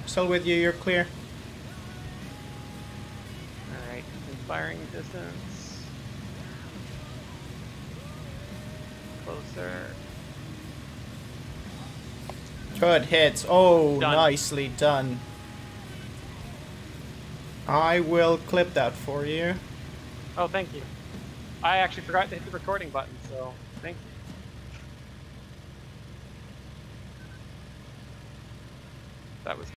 Still with you, you're clear. Alright, firing distance. Closer. Good hits. Oh, Done. nicely done. I will clip that for you. Oh, thank you. I actually forgot to hit the recording button, so thank you. That was